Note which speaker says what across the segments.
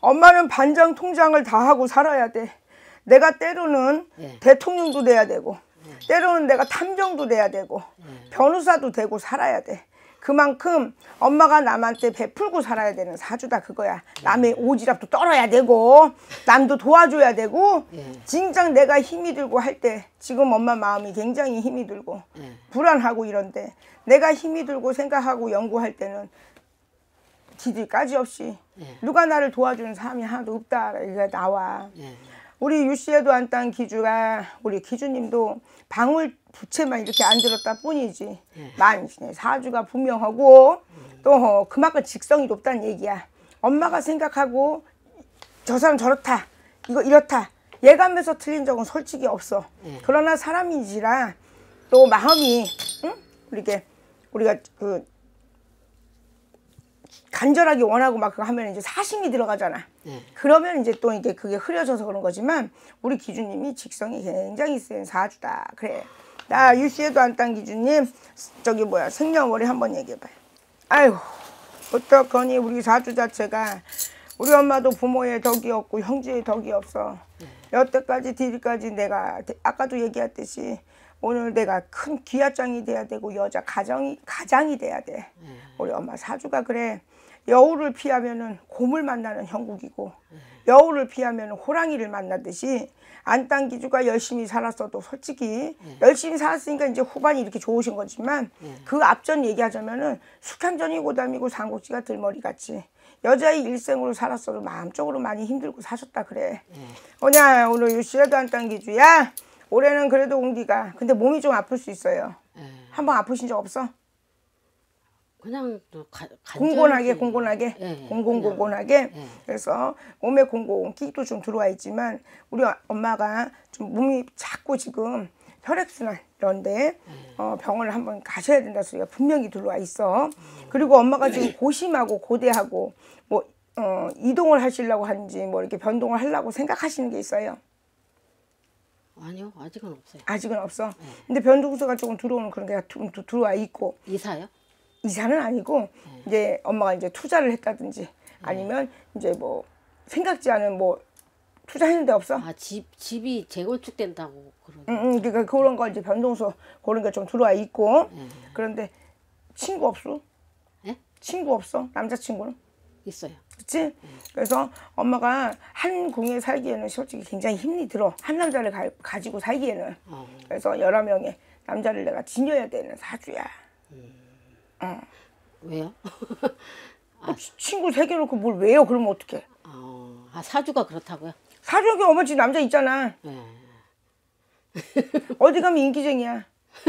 Speaker 1: 엄마는 반장 통장을 다 하고 살아야 돼. 내가 때로는 대통령도 돼야 되고 때로는 내가 탐정도 돼야 되고 변호사도 되고 살아야 돼. 그만큼 엄마가 남한테 베풀고 살아야 되는 사주다 그거야. 남의 오지랖도 떨어야 되고 남도 도와줘야 되고 진작 내가 힘이 들고 할 때 지금 엄마 마음이 굉장히 힘이 들고 불안하고 이런데 내가 힘이 들고 생각하고 연구할 때는 기질까지 없이 누가 나를 도와주는 사람이 하나도 없다 이게 나와. 우리 유씨에도 안 딴 기주가 우리 기주님도 방울 부채만 이렇게 안 들었다 뿐이지 만신의 사주가 분명하고 또 그만큼 직성이 높다는 얘기야. 엄마가 생각하고 저 사람 저렇다 이거 이렇다 예감에서 틀린 적은 솔직히 없어. 그러나 사람인지라 또 마음이 응? 우리가 그 간절하게 원하고 막 그거 하면 이제 사심이 들어가잖아. 그러면 이제 또 이게 그게 흐려져서 그런 거지만 우리 기주님이 직성이 굉장히 센 사주다. 그래. 나 유씨에도 안 딴 기주님 저기 뭐야 생년월일 한번 얘기해봐요. 아이고 어떡하니 우리 사주 자체가 우리 엄마도 부모의 덕이 없고 형제의 덕이 없어. 여태까지 뒤까지 내가 아까도 얘기했듯이 오늘 내가 큰 귀하장이 돼야 되고 여자 가장이 돼야 돼. 우리 엄마 사주가 그래. 여우를 피하면은 곰을 만나는 형국이고 여우를 피하면은 호랑이를 만나듯이 안 딴 기주가 열심히 살았어도 솔직히 열심히 살았으니까 이제 후반이 이렇게 좋으신 거지만 그 앞전 얘기하자면은 숙향전이 고담이고 삼국지가 들머리같이 여자의 일생으로 살았어도 마음적으로 많이 힘들고 사셨다 그래. 뭐냐 오늘 유씨에도 안 딴 기주야. 올해는 그래도 옹기가 근데 몸이 좀 아플 수 있어요. 한번 아프신 적 없어?
Speaker 2: 그냥
Speaker 1: 공곤하게 공곤하게 그래서 몸에 끼도 좀 들어와 있지만 우리 엄마가 좀 몸이 자꾸 지금 혈액순환 이런데 병원을 한번 가셔야 된다 소리가 분명히 들어와 있어. 그리고 엄마가 지금 고심하고 고대하고 뭐 이동을 하시려고 하는지 뭐 이렇게 변동을 하려고 생각하시는 게 있어요.
Speaker 2: 아니요 아직은 없어요.
Speaker 1: 아직은 없어. 근데 변동수가 조금 들어오는 그런 게 들어와 있고.
Speaker 2: 이사요?
Speaker 1: 이사는 아니고 이제 엄마가 이제 투자를 했다든지 아니면 이제 뭐 생각지 않은 뭐 투자했는 데 없어?
Speaker 2: 아 집이 재건축된다고 그러죠.
Speaker 1: 그러니까 그런 거 이제 변동수 그런 게 좀 들어와 있고 그런데 친구 없어?
Speaker 2: 예?
Speaker 1: 친구 없어? 남자친구는?
Speaker 2: 있어요.
Speaker 1: 그치? 그래서 엄마가 한 궁에 살기에는 솔직히 굉장히 힘이 들어. 한 남자를 가지고 살기에는. 그래서 여러 명의 남자를 내가 지녀야 되는 사주야.
Speaker 2: 왜요?
Speaker 1: 친구 새겨놓고 뭘 왜요? 그러면 어떡해?
Speaker 2: 아 사주가 그렇다고요?
Speaker 1: 사주가 어머 지금 남자 있잖아. 어디 가면 인기쟁이야.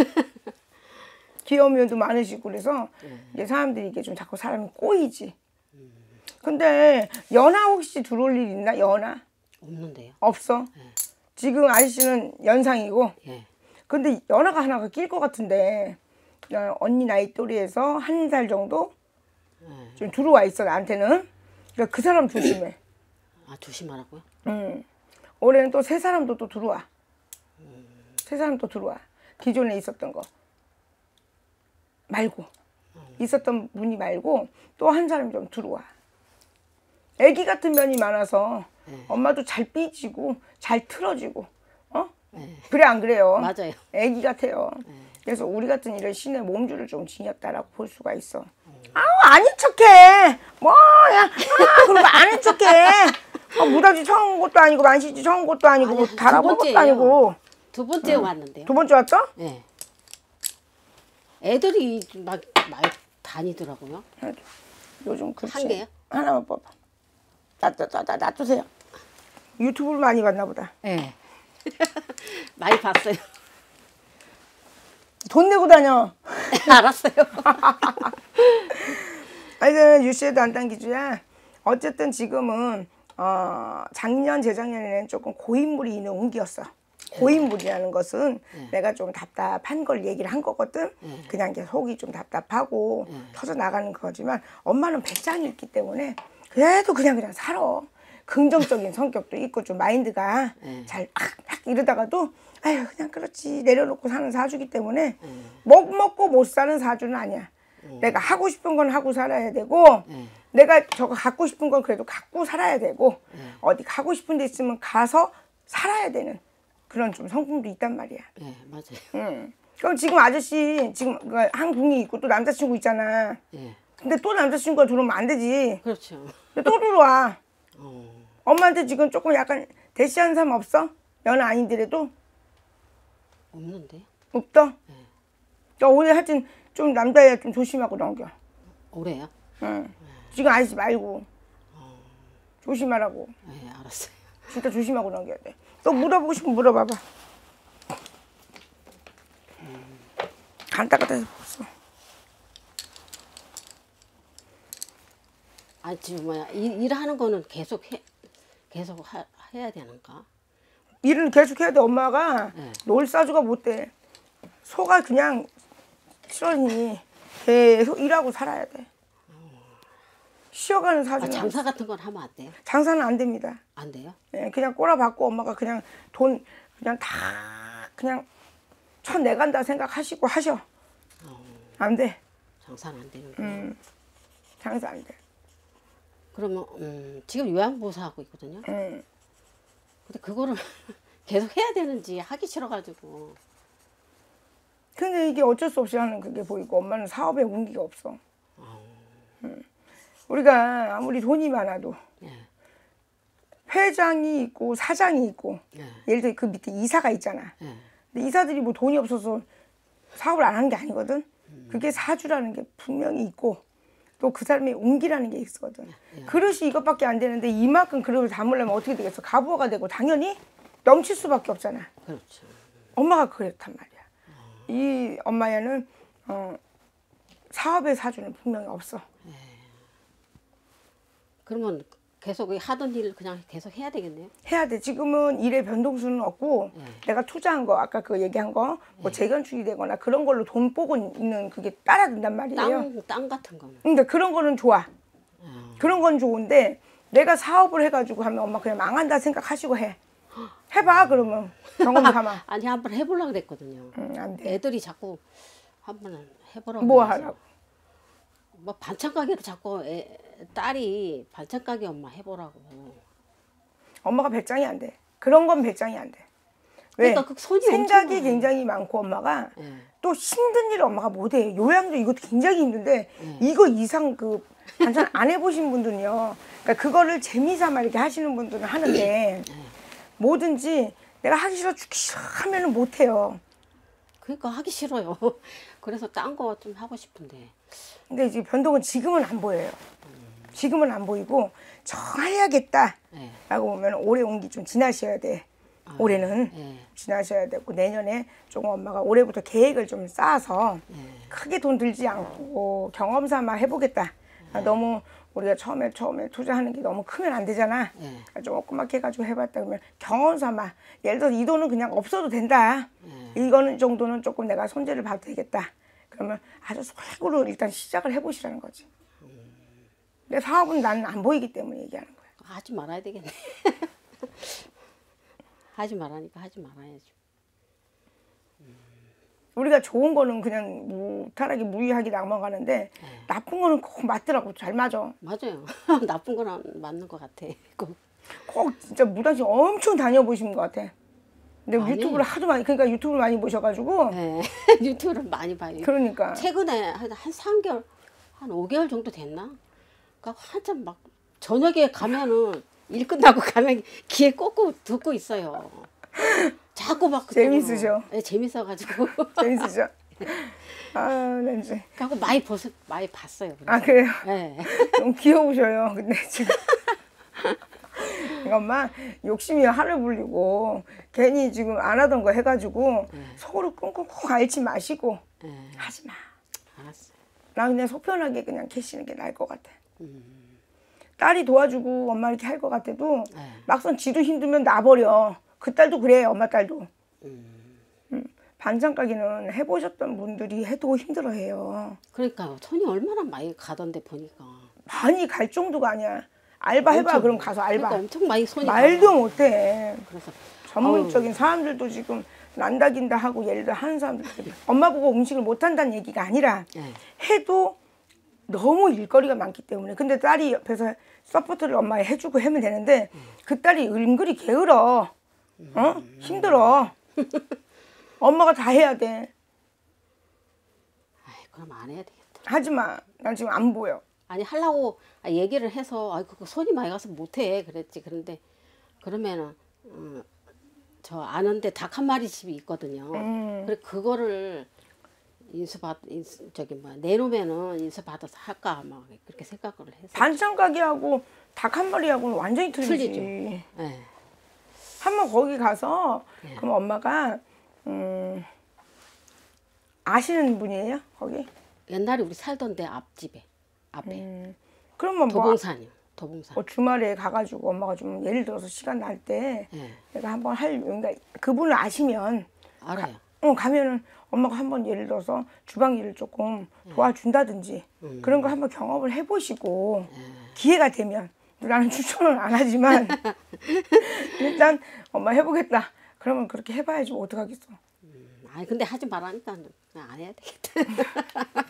Speaker 1: 귀여운 면도 많으시고 그래서 이제 사람들이 이게 좀 자꾸 사람이 꼬이지. 근데 연하 혹시 들어올 일 있나? 연하?
Speaker 2: 없는데요.
Speaker 1: 없어? 지금 아저씨는 연상이고 근데 연하가 하나가 낄 것 같은데 언니 나이 또래에서 1살 정도 좀 들어와 있어 나한테는. 그러니까 그 사람 조심해.
Speaker 2: 아 조심하라고요?
Speaker 1: 올해는 또 새 사람도 또 들어와. 새 사람 또 들어와. 기존에 있었던 거 말고 있었던 분이 말고 또 한 사람이 좀 들어와. 애기 같은 면이 많아서 엄마도 잘 삐지고 잘 틀어지고 그래 안 그래요?
Speaker 2: 맞아요.
Speaker 1: 애기 같아요. 그래서 우리 같은 이런 신의 몸주를 좀 지녔다라고 볼 수가 있어. 아우 아닌 척해. 뭐야? 그런 거 아닌 척해. 무다지 처음 온 것도 아니고 만시지 처음 온 것도 아니고 뭐 달아본 것도 아니고.
Speaker 2: 두 번째 왔는데요.
Speaker 1: 두 번째 왔어?
Speaker 2: 네. 애들이 막 많이 다니더라고요.
Speaker 1: 요즘 그렇지.
Speaker 2: 한 개요?
Speaker 1: 하나만 뽑아. 놔두세요. 유튜브를 많이 봤나 보다.
Speaker 2: 네. 많이 봤어요.
Speaker 1: 돈 내고 다녀.
Speaker 2: 알았어요.
Speaker 1: 하여튼 유씨에도 안 딴 기주야. 어쨌든 지금은 작년 재작년에는 조금 고인물이 있는 운기였어. 고인물이라는 것은 내가 좀 답답한 걸 얘기를 한 거거든. 그냥 이제 속이 좀 답답하고 터져 나가는 거지만 엄마는 배짱이 있기 때문에 그래도 그냥 살아. 긍정적인 성격도 있고 좀 마인드가 잘 이러다가도 아유 그냥 그렇지 내려놓고 사는 사주기 때문에 먹고 못 사는 사주는 아니야. 내가 하고 싶은 건 하고 살아야 되고 내가 저거 갖고 싶은 건 그래도 갖고 살아야 되고 어디 가고 싶은 데 있으면 가서 살아야 되는 그런 좀 성품도 있단 말이야.
Speaker 2: 네, 맞아요.
Speaker 1: 그럼 지금 아저씨 지금 한궁이 있고 또 남자친구 있잖아. 근데 또 남자친구가 들어오면 안 되지.
Speaker 2: 그렇죠.
Speaker 1: 근데 또 들어와. 엄마한테 지금 조금 약간 대시하는 사람 없어? 연하 아닌데라도?
Speaker 2: 없는데?
Speaker 1: 없다? 그러니까 올해 하여튼 좀 남자애 좀 조심하고 넘겨.
Speaker 2: 올해요?
Speaker 1: 응. 지금 아저씨 말고. 조심하라고.
Speaker 2: 네, 알았어요.
Speaker 1: 진짜 조심하고 넘겨야 돼. 또 물어보고 싶으면 물어봐봐. 간다 해서 벌써.
Speaker 2: 아, 지금 뭐야, 일하는 거는 계속 해야 되는가?
Speaker 1: 일은 계속 해야 돼. 엄마가 놀 사주가 못 돼. 소가 그냥 실언이 계속 일하고 살아야 돼. 쉬어가는 사주는.
Speaker 2: 장사 같은 건 하면 안 돼요?
Speaker 1: 장사는 안 됩니다.
Speaker 2: 안 돼요?
Speaker 1: 예, 그냥 꼬라박고 엄마가 그냥 돈 그냥 다 그냥 쳐내간다 생각하시고 하셔. 안 돼.
Speaker 2: 장사는 안 되는 거.
Speaker 1: 장사 안 돼.
Speaker 2: 그러면 지금 요양보호사하고 있거든요. 근데 그거를 계속 해야 되는지 하기 싫어가지고.
Speaker 1: 근데 이게 어쩔 수 없이 하는 그게 보이고 엄마는 사업에 운기가 없어. 우리가 아무리 돈이 많아도 회장이 있고 사장이 있고 예를 들어 그 밑에 이사가 있잖아. 근데 이사들이 뭐 돈이 없어서 사업을 안 하는 게 아니거든. 그게 사주라는 게 분명히 있고 또 그 사람의 운기라는 게 있거든. 그릇이 이것밖에 안 되는데 이만큼 그릇을 담으려면 어떻게 되겠어? 가부가 되고 당연히 넘칠 수밖에 없잖아.
Speaker 2: 그렇죠.
Speaker 1: 엄마가 그랬단 말이야. 이 엄마야는 사업의 사주는 분명히 없어.
Speaker 2: 그러면 계속 하던 일을 그냥 계속 해야 되겠네요.
Speaker 1: 해야 돼. 지금은 일의 변동수는 없고 내가 투자한 거 아까 그 얘기한 거 뭐 재건축이 되거나 그런 걸로 돈 보고 있는 그게 따라든단 말이에요.
Speaker 2: 땅 같은 거는.
Speaker 1: 근데 그런 거는 좋아. 그런 건 좋은데 내가 사업을 해가지고 하면 엄마 그냥 망한다 생각하시고 해. 해봐 그러면 경험 삼아.
Speaker 2: 아니 한번 해보려고 그랬거든요.
Speaker 1: 안 돼.
Speaker 2: 애들이 자꾸 한번 해보라고.
Speaker 1: 뭐
Speaker 2: 그래서.
Speaker 1: 하라고?
Speaker 2: 뭐 반찬 가게를 자꾸 딸이 반찬 가게 엄마 해보라고.
Speaker 1: 엄마가 배짱이 안 돼. 그런 건 배짱이 안 돼. 왜?
Speaker 2: 그러니까 그 손이
Speaker 1: 생각이
Speaker 2: 엄청
Speaker 1: 굉장히 많고 엄마가 또 힘든 일을 엄마가 못해. 요양도 이것도 굉장히 힘든데 이거 이상 그 반찬 안 해보신 분들은요. 그러니까 그거를 재미삼아 이렇게 하시는 분들은 하는데 뭐든지 내가 하기 싫어 죽기 싫어 하면은 못해요.
Speaker 2: 그러니까 하기 싫어요. 그래서 딴 거 좀 하고 싶은데.
Speaker 1: 근데 이제 변동은 지금은 안 보여요. 지금은 안 보이고 저 해야겠다라고 보면 올해 온기 좀 지나셔야 돼. 올해는 지나셔야 되고 내년에 조금 엄마가 올해부터 계획을 좀 쌓아서 크게 돈 들지 않고 경험 삼아 해보겠다. 너무 우리가 처음에 투자하는 게 너무 크면 안 되잖아. 조그맣게 해가지고 해봤다 그러면 경험 삼아. 예를 들어서 이 돈은 그냥 없어도 된다. 이거는 정도는 조금 내가 손재를 봐도 되겠다. 그러면 아주 솔직으로 일단 시작을 해보시라는 거지. 내 사업은 나는 안 보이기 때문에 얘기하는 거야.
Speaker 2: 하지 말아야 되겠네. 하지 말라니까 하지 말아야죠.
Speaker 1: 우리가 좋은 거는 그냥 무탈하게 무의하게 넘어가는데 나쁜 거는 꼭 맞더라고. 잘 맞아.
Speaker 2: 맞아요. 나쁜 거는 맞는 것 같아.
Speaker 1: 꼭 진짜 무당집 엄청 다녀보신 것 같아. 근데
Speaker 2: 아니.
Speaker 1: 유튜브를 하도 많이 그러니까 유튜브를 많이 보셔가지고
Speaker 2: 네. 유튜브를 많이 봐요.
Speaker 1: 그러니까
Speaker 2: 최근에 한 3개월, 한 5개월 정도 됐나? 그러니까 한참 막 저녁에 가면은 일 끝나고 가면 귀에 꽂고 듣고 있어요. 자꾸 막
Speaker 1: 재밌으셔.
Speaker 2: 네, 재밌어가지고.
Speaker 1: 재밌으셔. 아, 네, 이제.
Speaker 2: 그래서 많이 봤어요. 그래서.
Speaker 1: 아 그래요?
Speaker 2: 네.
Speaker 1: 너무 귀여우셔요. 근데 지금 엄마 욕심이 하늘 불리고 괜히 지금 안 하던 거 해가지고 속으로 끙끙 앓지 마시고 하지 마.
Speaker 2: 알았어요.
Speaker 1: 나 그냥 속 편하게 그냥 계시는 게 나을 것 같아. 딸이 도와주고 엄마 이렇게 할 것 같아도 막상 지도 힘들면 놔버려. 그 딸도 그래. 엄마 딸도. 반찬 가게는 해보셨던 분들이 해도 힘들어해요.
Speaker 2: 그러니까요. 손이 얼마나 많이 가던데 보니까.
Speaker 1: 많이 갈 정도가 아니야. 알바 해봐.
Speaker 2: 엄청,
Speaker 1: 그럼 가서 알바.
Speaker 2: 그러니까 엄청 많이 손이
Speaker 1: 말도
Speaker 2: 가요.
Speaker 1: 못해.
Speaker 2: 그래서
Speaker 1: 전문적인 사람들도 지금 난다 긴다 하고 예를 들어 하는 사람들 엄마 보고 음식을 못한다는 얘기가 아니라 해도 너무 일거리가 많기 때문에 근데 딸이 옆에서 서포트를 엄마 해주고 하면 되는데 그 딸이 은근히 게을러. 힘들어. 엄마가 다 해야 돼.
Speaker 2: 아이, 그럼 안 해야 되겠다.
Speaker 1: 하지마. 난 지금 안 보여.
Speaker 2: 아니 하려고 얘기를 해서 그거 손이 많이 가서 못해 그랬지. 그런데 그러면은 저 아는데 닭 한 마리 집이 있거든요. 그래 그거를 내놓으면은 인수 받아서 할까 막 그렇게 생각을 해서.
Speaker 1: 반찬 가게하고 닭 한 마리하고는 완전히 틀리지.
Speaker 2: 네.
Speaker 1: 한번 거기 가서 그럼 엄마가 아시는 분이에요 거기?
Speaker 2: 옛날에 우리 살던데 앞집에
Speaker 1: 그러면
Speaker 2: 도봉산이요. 도봉산.
Speaker 1: 주말에 가가지고 엄마가 좀 예를 들어서 시간 날 때 내가 한번 그러니까 그분을 아시면
Speaker 2: 알아요.
Speaker 1: 가면은 엄마가 한번 예를 들어서 주방 일을 조금 도와준다든지 그런 걸 한번 경험을 해보시고 기회가 되면 나는 추천은 안 하지만 일단 엄마 해보겠다. 그러면 그렇게 해봐야지 뭐 어떡하겠어.
Speaker 2: 아니 근데 하지 말라니까 그냥 안 해야 되겠다.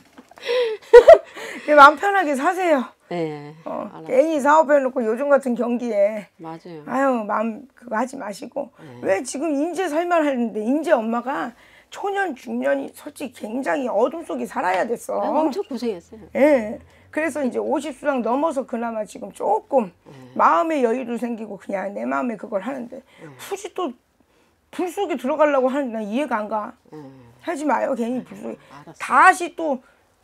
Speaker 1: 마음 편하게 사세요.
Speaker 2: 네.
Speaker 1: 괜히 사업해놓고 요즘 같은 경기에
Speaker 2: 맞아요.
Speaker 1: 아유 마음 그거 하지 마시고 왜 지금 인제 살만하는데 인제 엄마가 초년 중년이 솔직히 굉장히 어둠 속에 살아야 됐어.
Speaker 2: 엄청 고생했어요.
Speaker 1: 예. 그래서 이제 50수랑 넘어서 그나마 지금 조금 마음의 여유도 생기고 그냥 내 마음에 그걸 하는데 굳이 또 불 속에 들어가려고 하는데 난 이해가 안 가. 하지 마요. 괜히 불 속에. 다시 또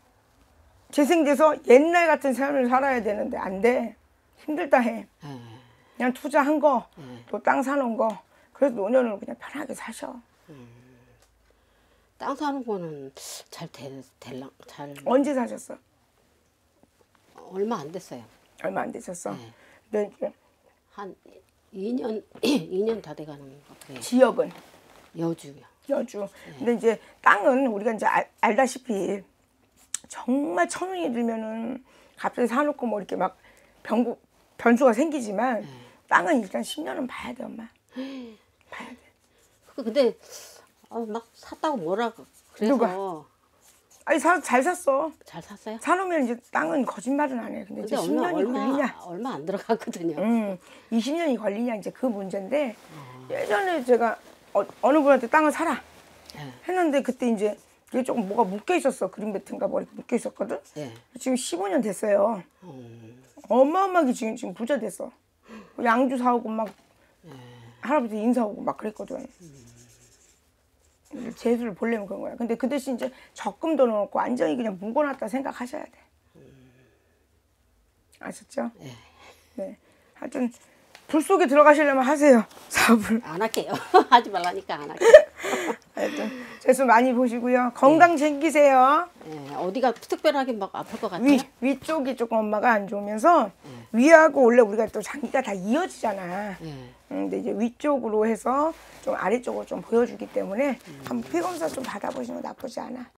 Speaker 1: 재생돼서 옛날 같은 삶을 살아야 되는데 안 돼. 힘들다 해. 그냥 투자한 거, 또 땅 사놓은 거. 그래서 노년을 그냥 편하게 사셔.
Speaker 2: 땅 사는 거는 잘.
Speaker 1: 언제 사셨어?
Speaker 2: 얼마 안 됐어요.
Speaker 1: 얼마 안 되셨어. 근데 이제
Speaker 2: 한 2년 다 돼가는 것 같아요.
Speaker 1: 지역은?
Speaker 2: 여주요.
Speaker 1: 여주. 근데 이제 땅은 우리가 이제 알다시피 정말 천운이 들면은 갑자기 사놓고 뭐 이렇게 막 변수가 생기지만 땅은 일단 10년은 봐야 돼 엄마. 봐야 돼.
Speaker 2: 근데 막 샀다고 뭐라 그래서.
Speaker 1: 누가? 아니 잘 샀어.
Speaker 2: 잘 샀어요?
Speaker 1: 사놓으면 이제 땅은 거짓말은 안 해. 근데 이제 10년이 걸리냐?
Speaker 2: 얼마 안 들어갔거든요.
Speaker 1: 20년이 걸리냐 이제 그 문제인데 예전에 제가 어느 분한테 땅을 사라 했는데 그때 이제 이게 조금 뭐가 묶여 있었어. 그린벨트인가 뭐 이렇게 묶여 있었거든. 지금 15년 됐어요. 어마어마하게 지금 부자 됐어. 양주 사오고 막 할아버지 인사 오고 막 그랬거든. 재수를 보려면 그런 거야. 근데 그 대신 이제 적금도 넣고 완전히 그냥 묵어놨다 생각하셔야 돼. 아셨죠? 네. 하여튼 불 속에 들어가시려면 하세요. 사업을.
Speaker 2: 안 할게요. 하지 말라니까 안 할게요.
Speaker 1: 하여튼 재수 많이 보시고요. 건강 챙기세요.
Speaker 2: 어디가 특별하게 막 아플 것 같아요?
Speaker 1: 위쪽이 조금 엄마가 안 좋으면서 위하고 원래 우리가 또 장기가 다 이어지잖아. 근데 이제 위쪽으로 해서 좀 아래쪽으로 좀 보여주기 때문에 한번 피 검사 좀 받아보시면 나쁘지 않아.